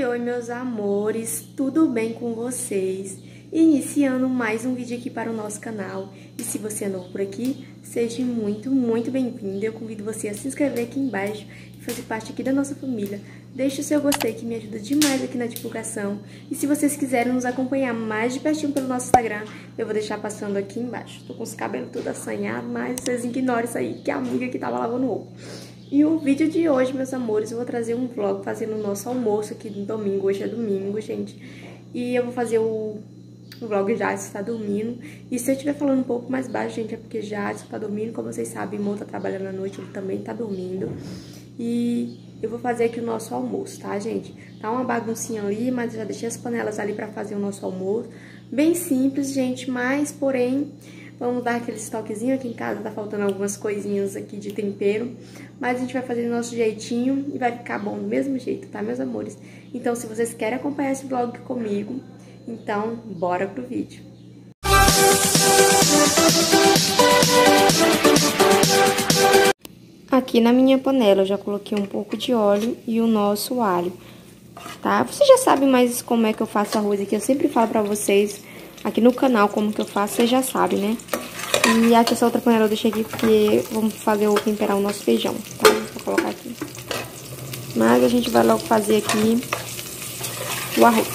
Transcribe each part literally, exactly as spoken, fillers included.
Oi, oi, meus amores, tudo bem com vocês? Iniciando mais um vídeo aqui para o nosso canal. E se você é novo por aqui, seja muito, muito bem-vindo. Eu convido você a se inscrever aqui embaixo e fazer parte aqui da nossa família. Deixe o seu gostei que me ajuda demais aqui na divulgação. E se vocês quiserem nos acompanhar mais de pertinho pelo nosso Instagram, eu vou deixar passando aqui embaixo. Tô com os cabelos todos assanhados, mas vocês ignoram isso aí, que a amiga que tava lavando o ovo. E o vídeo de hoje, meus amores, eu vou trazer um vlog fazendo o nosso almoço aqui no domingo. Hoje é domingo, gente. E eu vou fazer o, o vlog já está dormindo. E se eu estiver falando um pouco mais baixo, gente, é porque já está dormindo. Como vocês sabem, o Mo tá trabalhando à noite, ele também tá dormindo. E eu vou fazer aqui o nosso almoço, tá, gente? Tá uma baguncinha ali, mas eu já deixei as panelas ali pra fazer o nosso almoço. Bem simples, gente, mas, porém... Vamos dar aquele estoquezinho aqui em casa, tá faltando algumas coisinhas aqui de tempero. Mas a gente vai fazer do nosso jeitinho e vai ficar bom do mesmo jeito, tá, meus amores? Então, se vocês querem acompanhar esse vlog comigo, então, bora pro vídeo. Aqui na minha panela eu já coloquei um pouco de óleo e o nosso alho, tá? Vocês já sabem mais como é que eu faço arroz aqui, eu sempre falo pra vocês... Aqui no canal, como que eu faço, vocês já sabem, né? E aqui essa outra panela eu deixei aqui porque vamos fazer o temperar o nosso feijão, tá? Vou colocar aqui. Mas a gente vai logo fazer aqui o arroz.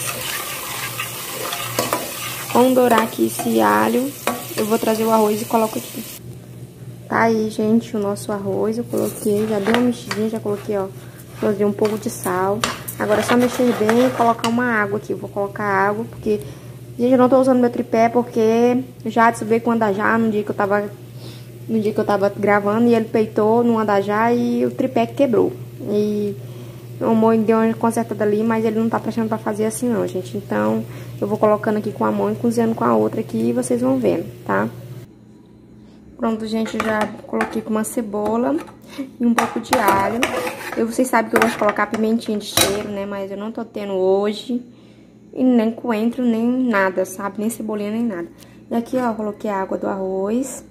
Vamos dourar aqui esse alho. Eu vou trazer o arroz e coloco aqui. Tá aí, gente, o nosso arroz. Eu coloquei, já dei uma mexidinha, já coloquei, ó. Coloquei um pouco de sal. Agora é só mexer bem e colocar uma água aqui. Eu vou colocar água porque... Gente, eu não tô usando meu tripé porque já veio com o andajá no dia que eu tava no dia que eu tava gravando e ele peitou no andajá e o tripé quebrou. E o amor deu uma consertada ali, mas ele não tá prestando pra fazer assim não, gente. Então, eu vou colocando aqui com a mão e cozinhando com a outra aqui e vocês vão vendo, tá? Pronto, gente, eu já coloquei com uma cebola e um pouco de alho. Eu, vocês sabem que eu gosto de colocar pimentinha de cheiro, né? Mas eu não tô tendo hoje. E nem coentro, nem nada, sabe? Nem cebolinha, nem nada. E aqui, ó, coloquei a água do arroz,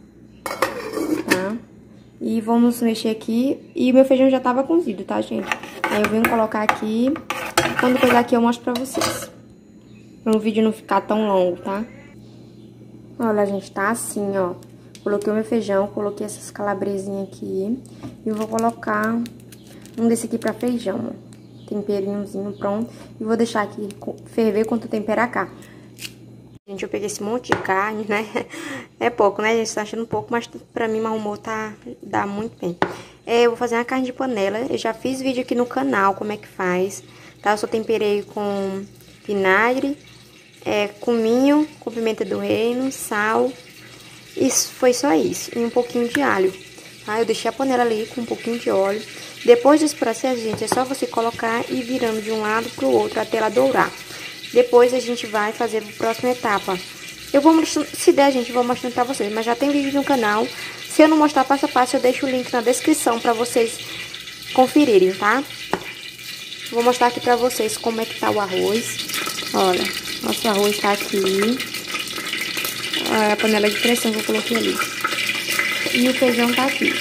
tá? E vamos mexer aqui. E meu feijão já tava cozido, tá, gente? Aí eu venho colocar aqui. Quando coisar aqui eu mostro pra vocês. Pra o vídeo não ficar tão longo, tá? Olha, gente, tá assim, ó. Coloquei o meu feijão, coloquei essas calabresinhas aqui. E vou colocar um desse aqui pra feijão, ó. Temperinhozinho pronto. E vou deixar aqui ferver quando eu temperar cá. Gente, eu peguei esse monte de carne, né? É pouco, né? A gente tá achando pouco, mas pra mim, meu amor, tá, dá muito bem. É, eu vou fazer uma carne de panela. Eu já fiz vídeo aqui no canal, como é que faz. Tá? Eu só temperei com vinagre, é, cominho, com pimenta do reino, sal. Isso, foi só isso. E um pouquinho de alho. Tá? Eu deixei a panela ali com um pouquinho de óleo. Depois desse processo, gente, é só você colocar e ir virando de um lado pro outro até ela dourar. Depois a gente vai fazer a próxima etapa. Eu vou mostrando, se der, gente, eu vou mostrando pra vocês, mas já tem vídeo no canal. Se eu não mostrar passo a passo, eu deixo o link na descrição pra vocês conferirem, tá? Vou mostrar aqui pra vocês como é que tá o arroz. Olha, nosso arroz tá aqui. Olha a panela de pressão que eu coloquei ali. E o feijão tá aqui.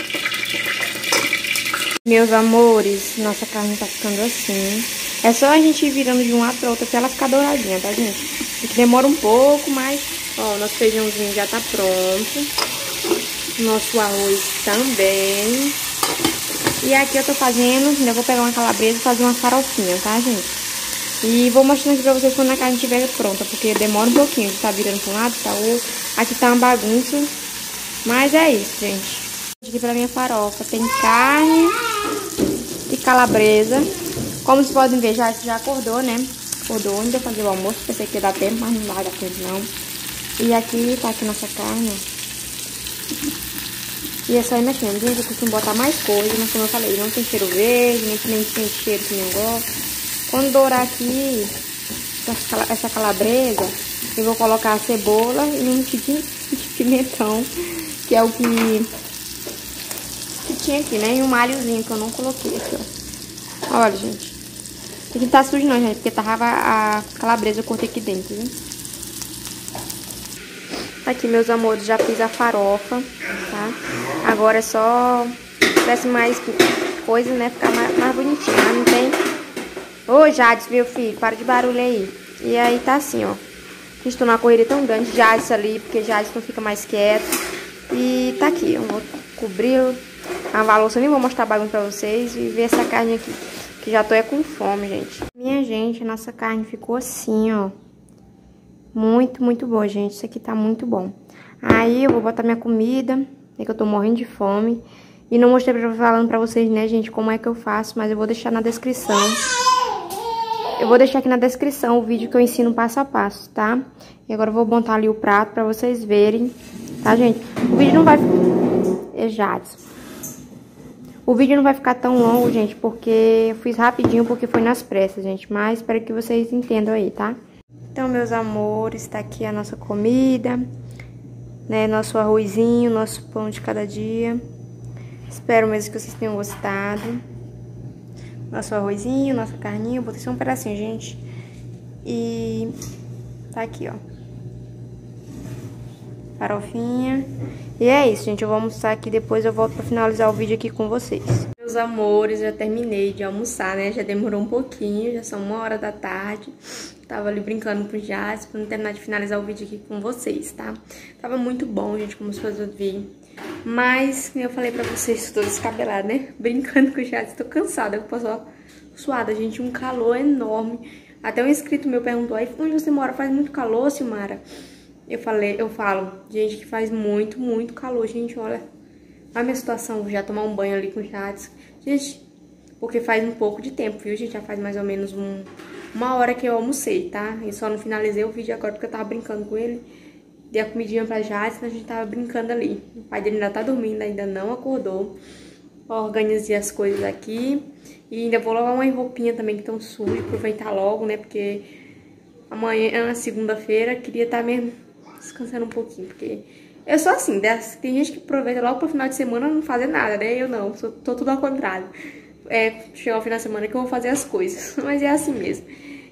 Meus amores, nossa carne tá ficando assim. É só a gente ir virando de um lado pra outro até ela ficar douradinha, tá, gente? Isso demora um pouco, mas... Ó, nosso feijãozinho já tá pronto. Nosso arroz também. E aqui eu tô fazendo... Ainda vou pegar uma calabresa e fazer uma farofinha, tá, gente? E vou mostrando aqui pra vocês quando a carne estiver pronta, porque demora um pouquinho. Tá virando pra um lado, pra outro. Aqui tá uma bagunça. Mas é isso, gente. Aqui pra minha farofa tem carne e calabresa. Como vocês podem ver, já, já acordou, né? Acordou, ainda fazer o almoço. Pensei que ia dar tempo, mas não vai dar tempo não. E aqui tá aqui nossa carne. E é só ir mexendo. Gente, eu costumo botar mais coisa, mas como eu falei, não tem cheiro verde, nem, nem tem cheiro que não gosto. Quando dourar aqui essa, essa calabresa, eu vou colocar a cebola e um tiquinho de pimentão, que é o que... que tinha aqui, né? E um alhozinho que eu não coloquei aqui, ó. Olha, gente. Aqui não tá sujo não, gente, porque tava a calabresa, eu cortei aqui dentro, viu? Aqui, meus amores, já fiz a farofa, tá? Agora é só... tivesse mais coisa, né? Ficar mais, mais bonitinho. Mas não tem Ô, Jades, meu filho, para de barulho aí. E aí tá assim, ó. A gente tá numa correria tão grande. Jades ali, porque Jades não fica mais quieto. E tá aqui, eu vou cobrir a balança. Eu nem vou mostrar a bagunça pra vocês. E ver essa carne aqui, que já tô é com fome, gente. Minha gente, a nossa carne ficou assim, ó. Muito, muito boa, gente. Isso aqui tá muito bom. Aí eu vou botar minha comida, é que eu tô morrendo de fome. E não mostrei pra, falando pra vocês, né, gente, como é que eu faço, mas eu vou deixar na descrição. Eu vou deixar aqui na descrição o vídeo que eu ensino passo a passo, tá? E agora eu vou montar ali o prato pra vocês verem, tá, gente? O vídeo não vai... É Jades. O vídeo não vai ficar tão longo, gente, porque eu fiz rapidinho, porque foi nas pressas, gente. Mas espero que vocês entendam aí, tá? Então, meus amores, tá aqui a nossa comida, né? Nosso arrozinho, nosso pão de cada dia. Espero mesmo que vocês tenham gostado. Nosso arrozinho, nossa carninha. Eu botei só um pedacinho, gente. E tá aqui, ó. Farofinha. E é isso, gente. Eu vou almoçar aqui. Depois eu volto pra finalizar o vídeo aqui com vocês. Meus amores, já terminei de almoçar, né? Já demorou um pouquinho. Já são uma hora da tarde. Tava ali brincando com o Jades pra não terminar de finalizar o vídeo aqui com vocês, tá? Tava muito bom, gente, como vocês podem ver. Mas, como eu falei pra vocês, tô descabelada, né? Brincando com o Jades, tô cansada. Eu tô só suada, gente. Um calor enorme. Até um inscrito meu perguntou, aí onde você mora? Faz muito calor, Silmara? Eu falei, eu falo, gente, que faz muito, muito calor, gente, olha. A minha situação, vou já tomar um banho ali com o Jades. Gente, porque faz um pouco de tempo, viu, gente? Já faz mais ou menos um, uma hora que eu almocei, tá? E só não finalizei o vídeo agora porque eu tava brincando com ele. Dei a comidinha pra Jades, a gente tava brincando ali. O pai dele ainda tá dormindo, ainda não acordou. Organizei as coisas aqui. E ainda vou lavar uma roupinha também que estão sujas, aproveitar logo, né? Porque amanhã, segunda-feira, queria estar mesmo descansando um pouquinho, porque eu sou assim, tem gente que aproveita logo pro final de semana não fazer nada, né? Eu não, sou, tô tudo ao contrário. É chegar o final de semana que eu vou fazer as coisas, mas é assim mesmo.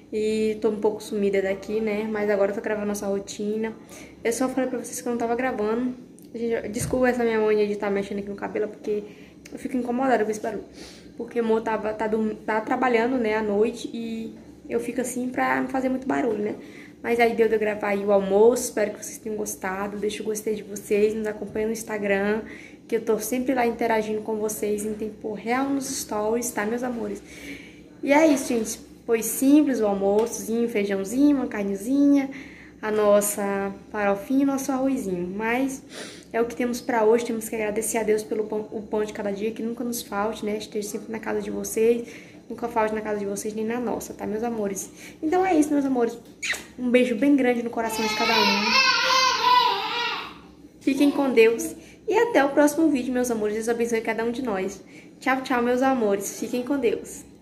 E tô um pouco sumida daqui, né? Mas agora eu tô gravando nossa rotina. Eu só falei pra vocês que eu não tava gravando. Desculpa essa minha mania de estar mexendo aqui no cabelo, porque eu fico incomodada com esse barulho. Porque o amor tava, tá, tá trabalhando, né, à noite e eu fico assim pra não fazer muito barulho, né? Mas aí deu de eu gravar aí o almoço, espero que vocês tenham gostado. Deixa o gostei de vocês, nos acompanha no Instagram, que eu tô sempre lá interagindo com vocês em tempo real nos stories, tá, meus amores? E é isso, gente. Foi simples o almoçozinho, feijãozinho, uma carnezinha, a nossa farofinha e nosso arrozinho. Mas é o que temos pra hoje, temos que agradecer a Deus pelo pão, o pão de cada dia, que nunca nos falte, né? Esteja sempre na casa de vocês, nunca falte na casa de vocês nem na nossa, tá, meus amores? Então é isso, meus amores. Um beijo bem grande no coração de cada um. Fiquem com Deus e até o próximo vídeo, meus amores. Deus abençoe cada um de nós. Tchau, tchau, meus amores. Fiquem com Deus.